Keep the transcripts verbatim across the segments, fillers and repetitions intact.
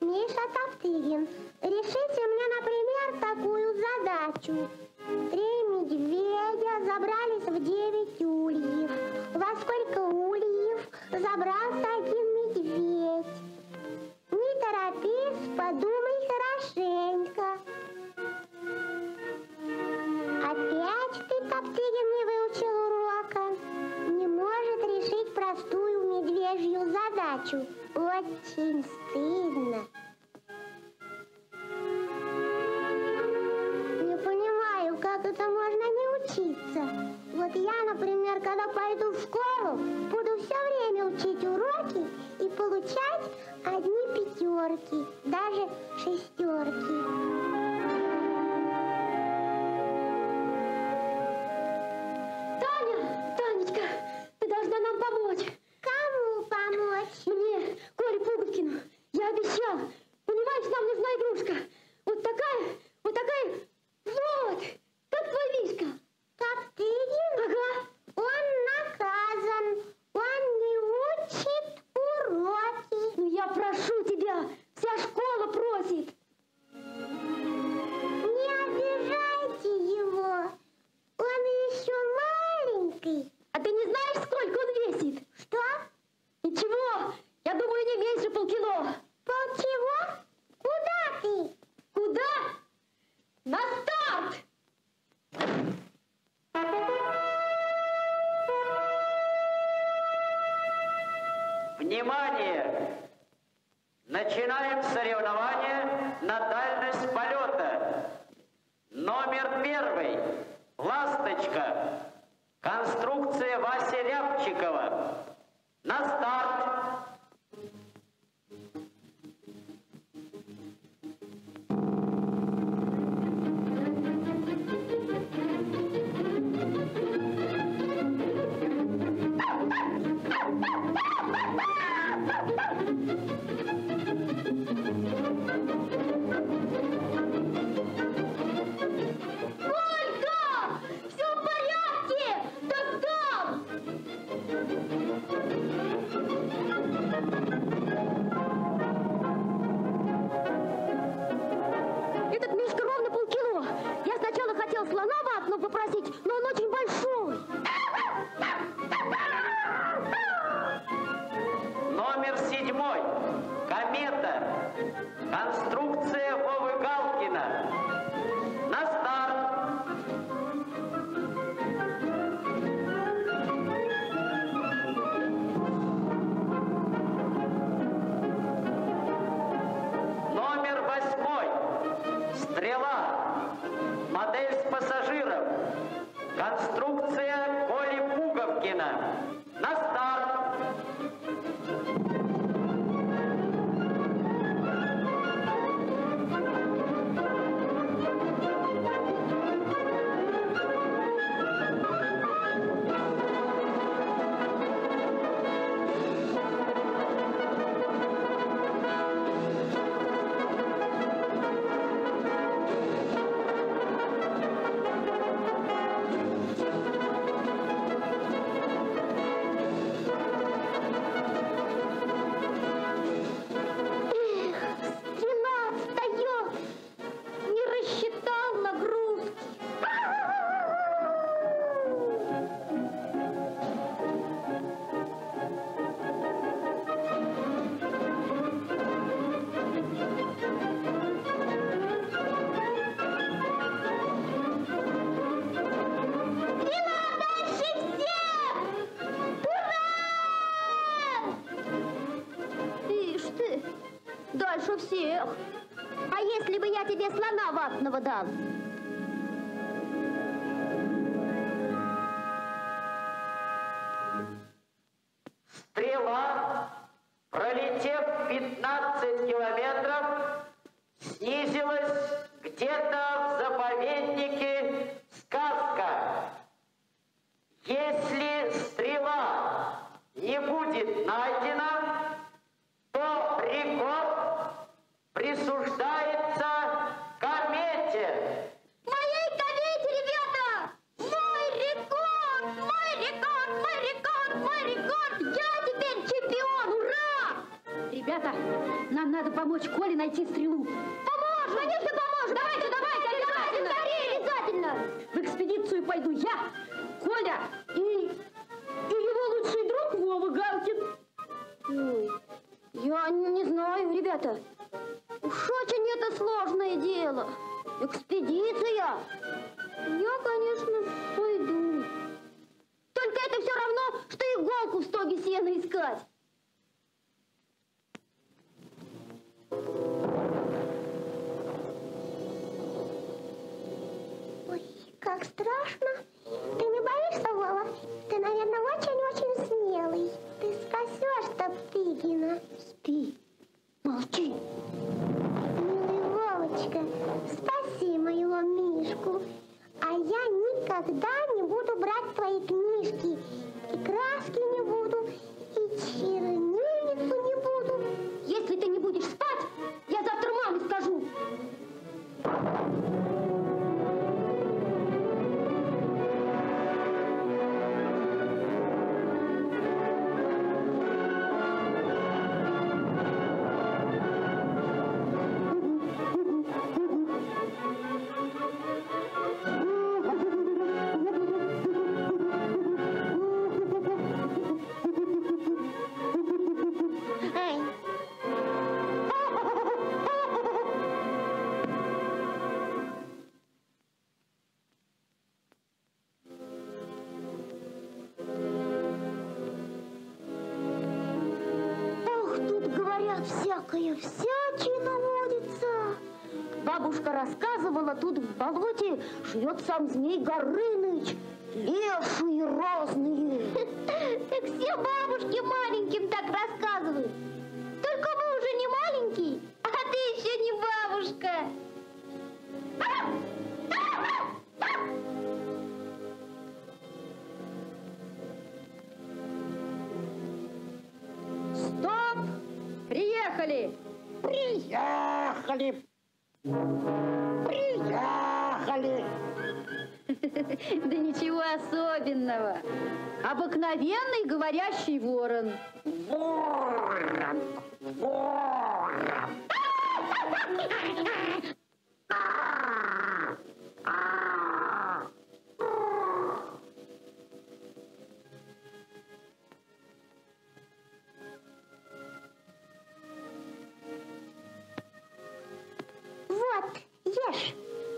Миша Топтыгин, решите мне, например, такую задачу. Три медведя забрались в девять ульев. Во сколько ульев забрался один медведь? Не торопись, подумай хорошенько. Опять ты, Топтыгин, не выучил урока. Не может решить простую медвежью задачу. Очень стыдно. Не понимаю, как это можно не учиться. Вот я, например, когда пойду в школу, буду все время учить уроки и получать одни пятерки, даже шестерки. Помочь. Кому помочь? Мне, Коле Пуговкину. Я обещал. Понимаешь, нам нужна игрушка. Вот такая, вот такая. Вот. Как твой Мишка. Топтыгин? Ага. Он наказан. Он не учит уроки. Ну я прошу тебя. Вся школа просит. Не обижайте его. Он еще маленький. А ты не знаешь, сколько он весит? Что? Ничего, я думаю, не меньше полкило. Полчего? Куда ты? Куда? На старт! Внимание! Начинаем соревнование на дальность полета. Номер первый. Ласточка. Конструкция Васи Рябчикова. На старт! Этот Мишка ровно полкило. Я сначала хотел слона ватну попросить, но он очень большой. Номер седьмой. Комета. Конструкция Вовы Галкина. На старт! Номер восьмой. Стрела. Модель с пассажиром. Конструкция Коли Пуговкина. На старт! Дальше всех. А если бы я тебе слона ватного дал? Стрела, пролетев пятнадцать километров, снизилась где-то в заповеднике Сказка. Если стрела не будет найдена, то рекорд присуждается комете. Надо помочь Коле найти стрелу. Поможем! Конечно, поможем! Давайте, давайте, обязательно! Скорее, обязательно! В экспедицию пойду я, Коля и, и его лучший друг Вова Галкин. Ой, я не знаю, ребята. Уж очень это сложное дело. Экспедиция. Я, конечно, пойду. Только это все равно, что иголку в стоге сена искать. Ой, как страшно. Ты не боишься, Вова? Ты, наверное, очень-очень смелый. Ты спасешь Топтыгина. Спи, молчи. Милый Вовочка, спаси моего Мишку. А я никогда не буду брать твои книжки. И краски не буду, и чернильницу не буду. Если ты не будешь спать, я завтра маме скажу. Всякая всячина водится. Бабушка рассказывала, тут в болоте живет сам Змей Горыныч. Лешие разные. Так все бабушки маленьким так рассказывают. Только мы уже не маленькие, а ты еще не бабушка. Стоп! Приехали! Приехали! Приехали! Да ничего особенного. Обыкновенный говорящий ворон. Ворон! Ворон! Вот, ешь.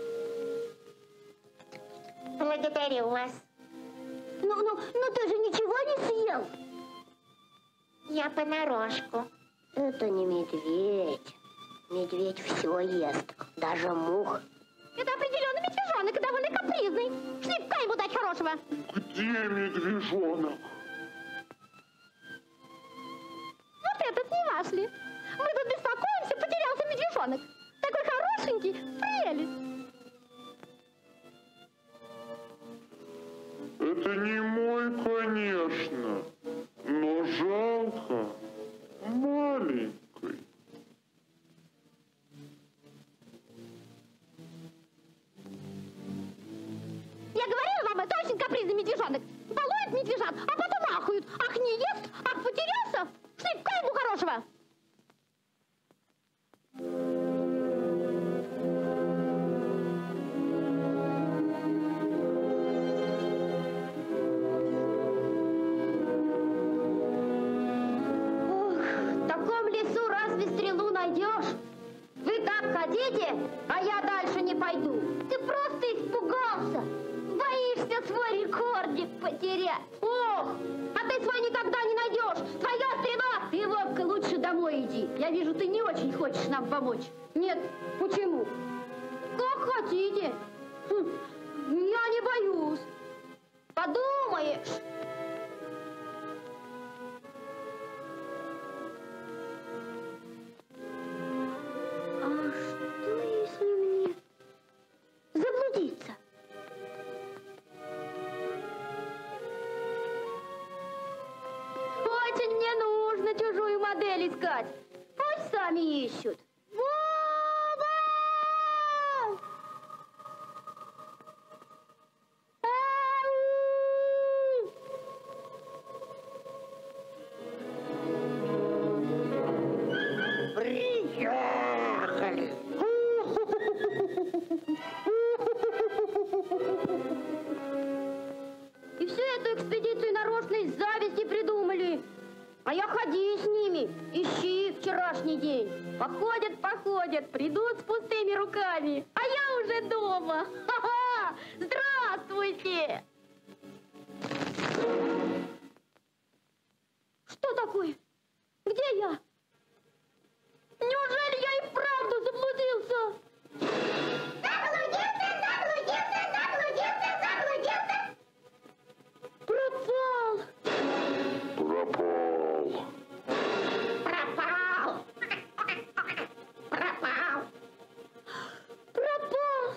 Благодарю вас. Ну, ну, ну ты же ничего не съел. Я понарошку. Это не медведь. Медведь все ест, даже мух. Это определенно медвежонок, довольно капризный. Шлепка ему дать хорошего. Где медвежонок? Вот этот не нашли. Мы тут беспокоимся, потерялся медвежонок. Такой хорошенький, прелесть. Это не мой, конечно, но жалко, маленький. Я говорила вам, это очень капризный медвежонок. Полует медвежат, а потом ахают. Ах, не ест, ах, потерялся. Шлепка ему хорошего. Хотите, а я дальше не пойду. Ты просто испугался. Боишься свой рекордик потерять. Ох, а ты свой никогда не найдешь. Твоя стрела. Ты, Вовка, лучше домой иди. Я вижу, ты не очень хочешь нам помочь. Нет, почему? Как хотите. Хм, я не боюсь. Подумаешь. Чужую модель искать. Пусть сами ищут. Вова! Приехали! походят, придут с пустыми руками, а я уже дома. Ха-ха! Здравствуйте! Что такое? Где я? Неужели я и вправду заблудился? Заблудился, заблудился, заблудился, заблудился. Пропал. Пропал. Пропал. Пропал. Пропал.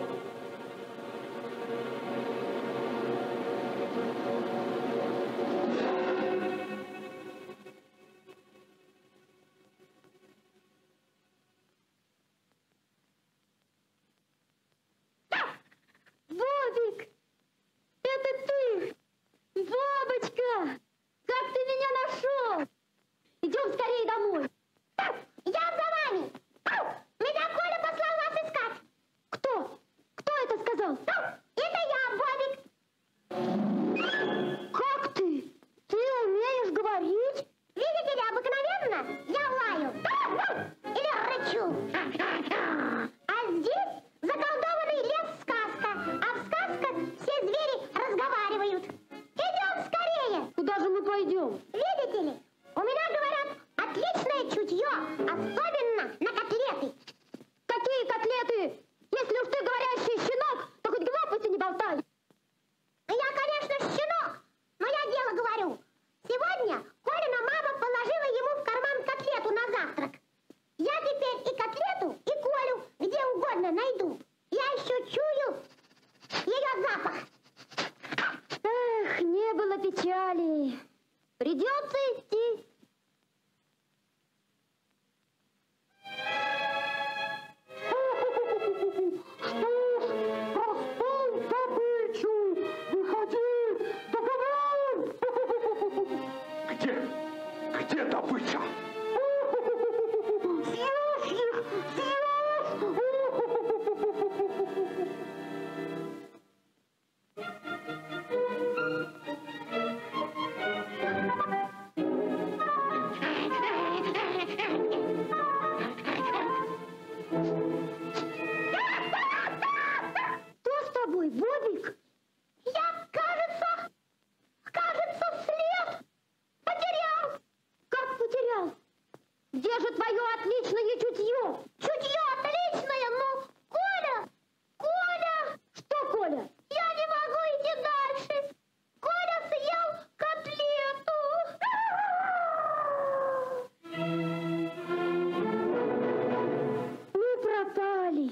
Бобик, это ты! Бабочка! Как ты меня нашел? Идем скорее домой. Я за вами. Меня Коля послал вас искать. Кто? Кто это сказал? Это я, Бобик. Как ты? Ты умеешь говорить? Видите ли, обыкновенно я лаю. Или рычу. А здесь заколдованный лес сказка. А в сказках все звери разговаривают. Идем скорее. Куда же мы пойдем? Видите ли, у меня, говорят, отличное чутье. Особенно на котлеты. Какие котлеты? Если уж ты говорящий щенок, то хоть глупости не болтай. Я, конечно, щенок, но я дело говорю. Сегодня Колина мама положила ему в карман котлету на завтрак. Я теперь и котлету, и Колю где угодно найду. Я еще чую ее запах. Эх, не было печали. Придется идти. Проспал добычу! Выходи! Договор! Где? Где добыча? Съешь их! Съешь! Что с тобой, Бобик? Я, кажется, кажется, след потерял. Как потерял? Где же твое отличное чутье? Чутье отличное, но Коля, Коля, Что, Коля? я не могу идти дальше. Коля съел котлету. Мы пропали.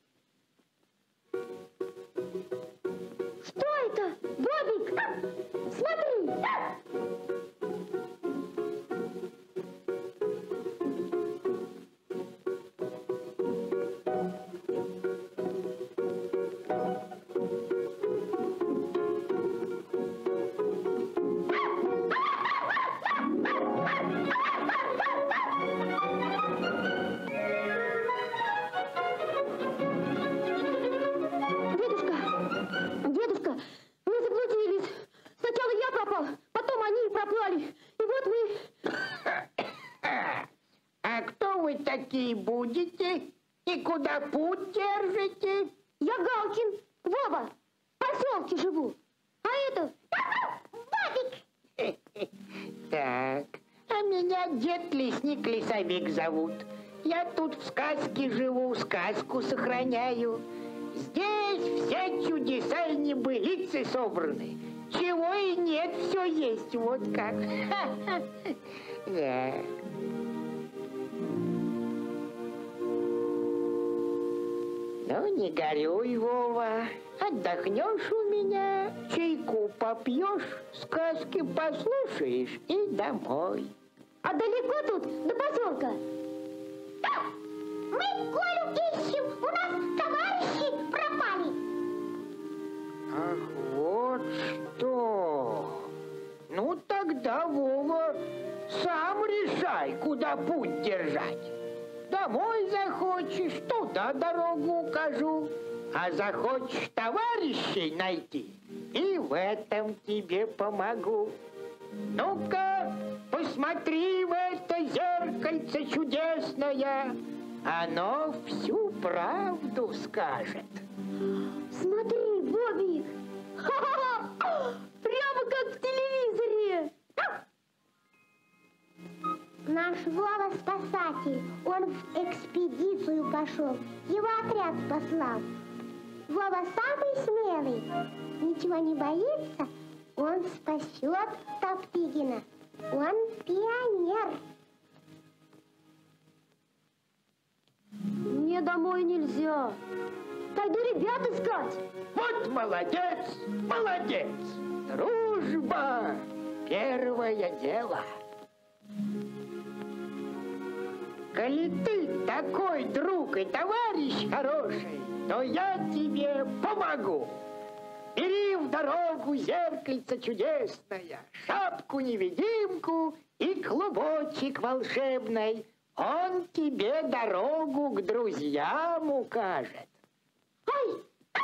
Что это? Бобик, смотри. Дедушка, дедушка, мы заблудились. Сначала я пропал, потом они пропали. И вот мы... А кто вы такие будете? И куда путь держите? Я Галкин, Вова, в поселке живу. А это... Бобик. Так, а меня дед Лесник Лесовик зовут. Я тут в сказке живу, сказку сохраняю. Здесь все чудеса и небылицы собраны. Чего и нет, все есть, вот как. Да. Ну, не горюй, Вова. Отдохнешь у меня, чайку попьешь, сказки послушаешь и домой. А далеко тут до поселка? Мы Колю ищем, у нас товарищи пропали. Ах, вот что. Ну, тогда, Вова, сам решай, куда путь держать. Домой захочешь, туда дорогу укажу. А захочешь товарищей найти, и в этом тебе помогу. Ну-ка, посмотри в это зеркальце чудесное. оно всю правду скажет. Смотри, Бобик! Ха-ха-ха! Прямо как в телевизоре! Наш Вова спасатель, он в экспедицию пошел, его отряд послал. Вова самый смелый, ничего не боится, он спасет Топтыгина, он пионер. Мне домой нельзя. Пойду ребят искать. Вот молодец, молодец. Дружба — первое дело. Коли ты такой друг и товарищ хороший, то я тебе помогу. Бери в дорогу зеркальце чудесное, шапку-невидимку и клубочек волшебный. Он тебе дорогу к друзьям укажет. Ай!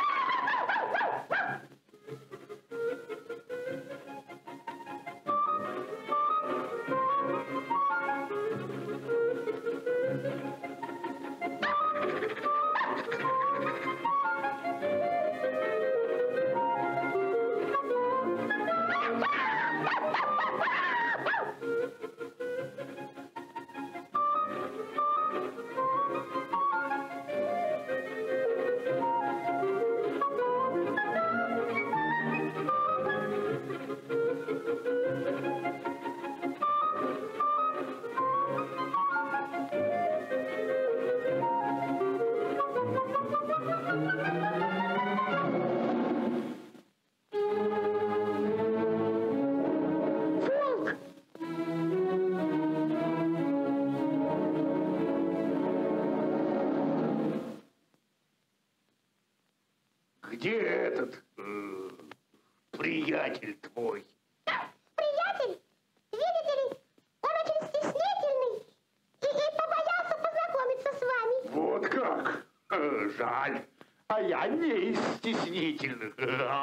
Где этот э, приятель твой? Приятель, видите ли, он очень стеснительный и, и побоялся познакомиться с вами. Вот как? Э, Жаль. А я не из стеснительных.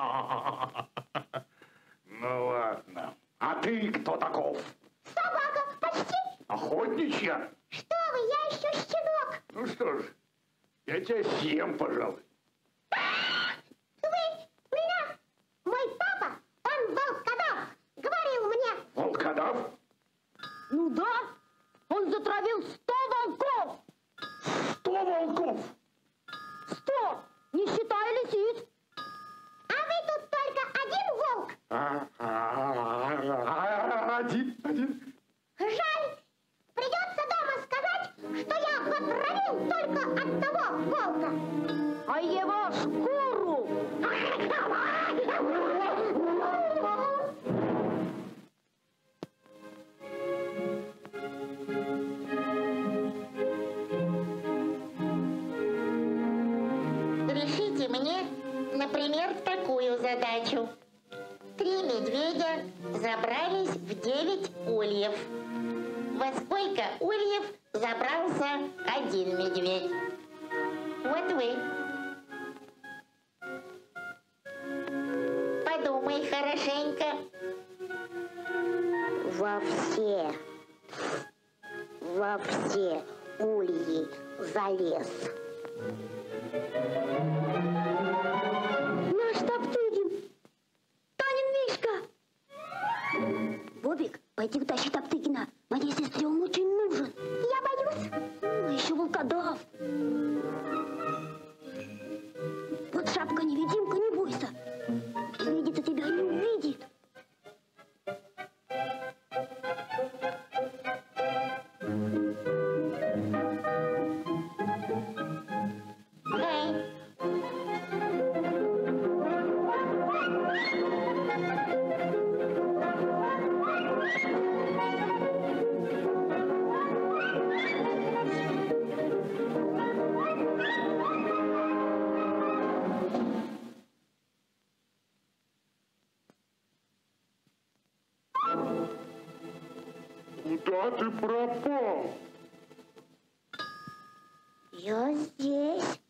Ну ладно. А ты кто таков? Собака, почти. Охотничья? Что вы, я еще щенок. Ну что ж, я тебя съем, пожалуй. Вы меня, мой папа, он волкодав, говорил мне. Волкодав? Ну да, он затравил сто волков. Сто волков? Сто, не считая лисиц. А вы тут только один волк. А, а, а, один, один. Жаль, придется дома сказать, что я потравил только одного волка. А его шкуру. Решите мне, например, такую задачу. Три медведя забрались в девять ульев. Во сколько ульев забрался один медведь? Вот вы. Подумай хорошенько. Во все, во все ульи залез. Наш Топтыгин. Танин Мишка. Бобик, пойди утащи Топтыгина. Моей сестре он очень нужен. Я боюсь. А еще волкодав. Вот шапка-невидимка, не бойся. Видится тебя не увидит. Эй, Куда ты пропал? Я здесь.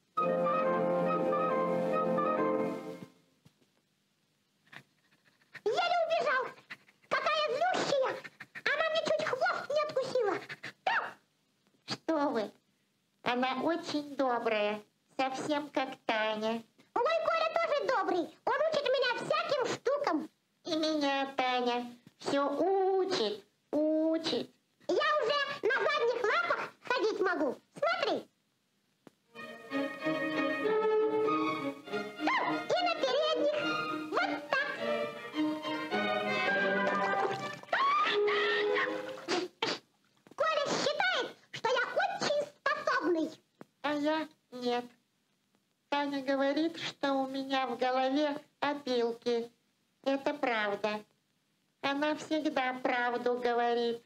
Еле убежал. Какая злющая. Она мне чуть хвост не откусила. что вы? Она очень добрая, совсем как Таня. Мой Коля тоже добрый. Он учит меня всяким штукам. И меня Таня все учит, учит. Я уже на задних лапах ходить могу. Смотри. Ну, и на передних. Вот так. Коля считает, что я очень способный. А я нет. Таня говорит, что у меня в голове опилки. Это правда. Она всегда правду говорит.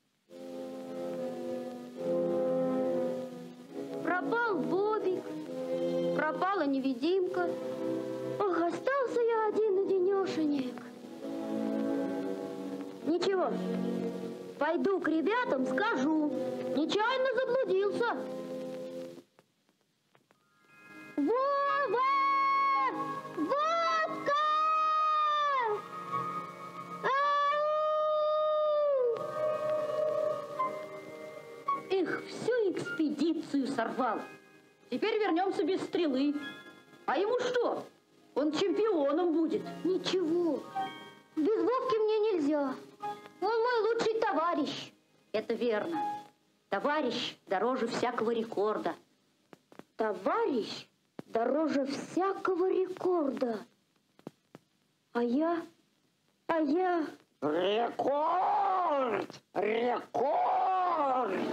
Пропал Бобик, пропала невидимка. Ох, остался я один-одинешенек. Ничего, пойду к ребятам, скажу. Нечаянно заблудился. Вова! Вовка! Ау! Эх, всю экспедицию сорвал. Теперь вернемся без стрелы. А ему что? Он чемпионом будет. Ничего. Без Вовки мне нельзя. Он мой лучший товарищ. Это верно. Товарищ дороже всякого рекорда. Товарищ дороже всякого рекорда. А я... А я... Рекорд! Рекорд!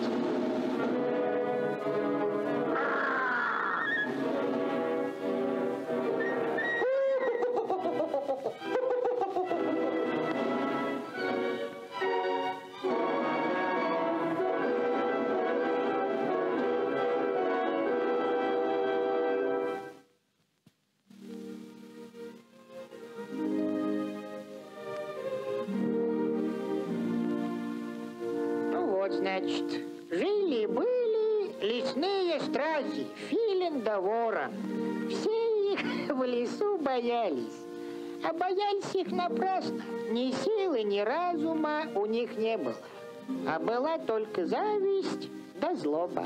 Значит, жили-были лесные страхи, филин да ворон. Все их в лесу боялись. А боялись их напрасно. Ни силы, ни разума у них не было. А была только зависть да злоба.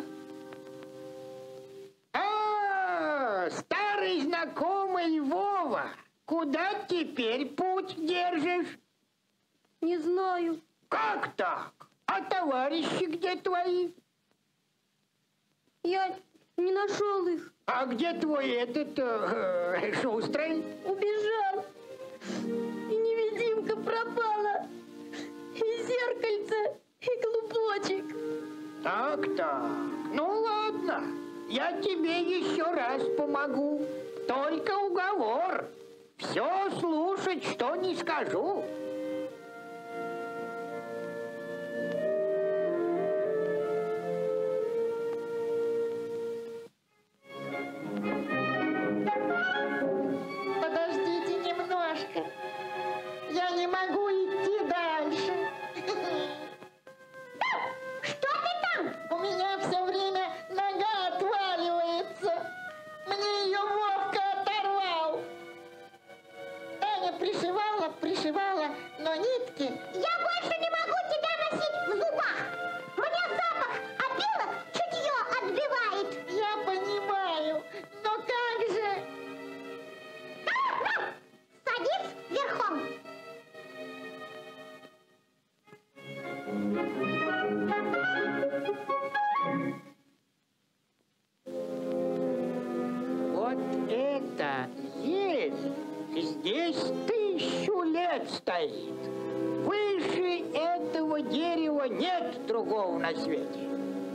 А, старый знакомый Вова, куда теперь путь держишь? Не знаю. Как так? А товарищи где твои? Я не нашел их. А где твой этот э, шустрый? Убежал. И невидимка пропала. И зеркальце, и клубочек. Так-так. Ну ладно. Я тебе еще раз помогу. Только уговор. Все слушать, что не скажу. Пришивала, но нитки... Я больше не могу тебя носить в зубах. Мне запах опилок чутье отбивает. Я понимаю, но как же... Садись верхом. Вот это ель здесь тысячу лет стоит. Выше этого дерева нет другого на свете.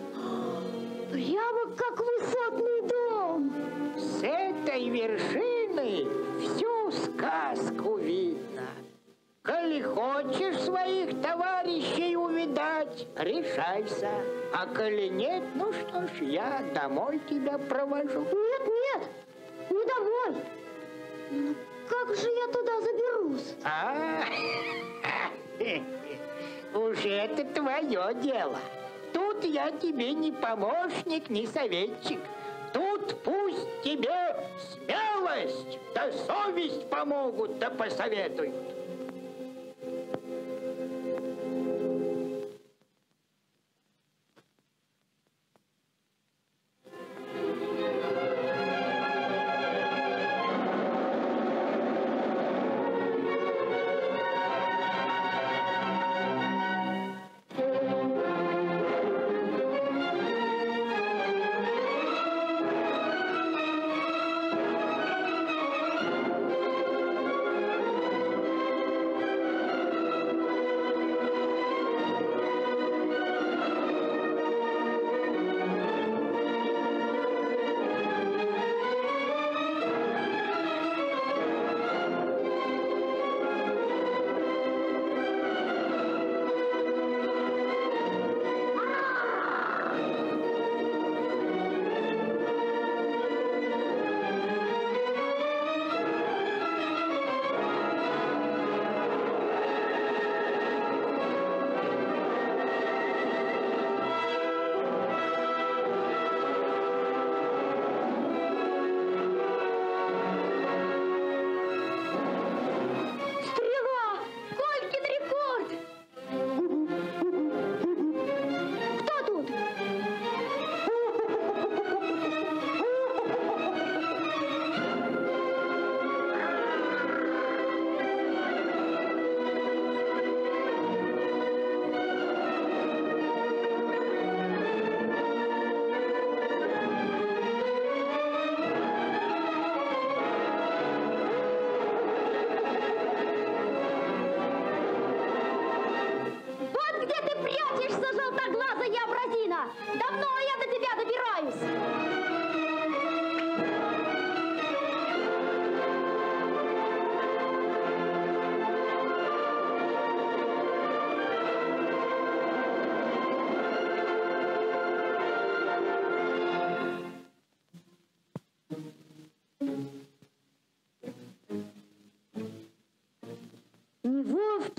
Прямо как высотный дом. С этой вершины всю сказку видно. Коли хочешь своих товарищей увидать, решайся. А коли нет, ну что ж, я домой тебя провожу. Нет, нет, не домой. Ну, как же я туда заберусь? А, уж это твое дело. Тут я тебе не помощник, не советчик. Тут пусть тебе смелость да совесть помогут, да посоветуют.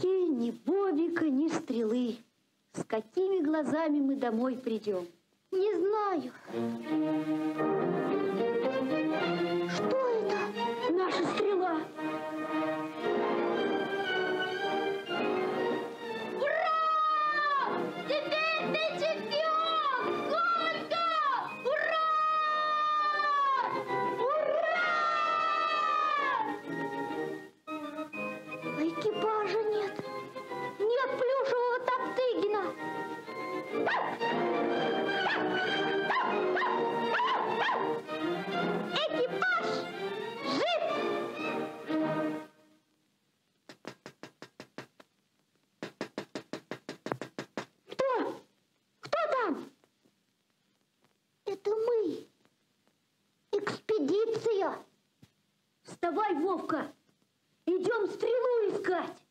Вовки, ни Бобика, ни Стрелы. С какими глазами мы домой придем? Не знаю. Что это? Наша Стрела. Ура! Теперь ты чемпион! Колька! Ура! Ура! А экипажа нет. Нет плюшевого Топтыгина. Экипаж жив! Кто? Кто там? Это мы. Экспедиция. Вставай, Вовка. Идем Стрелу искать.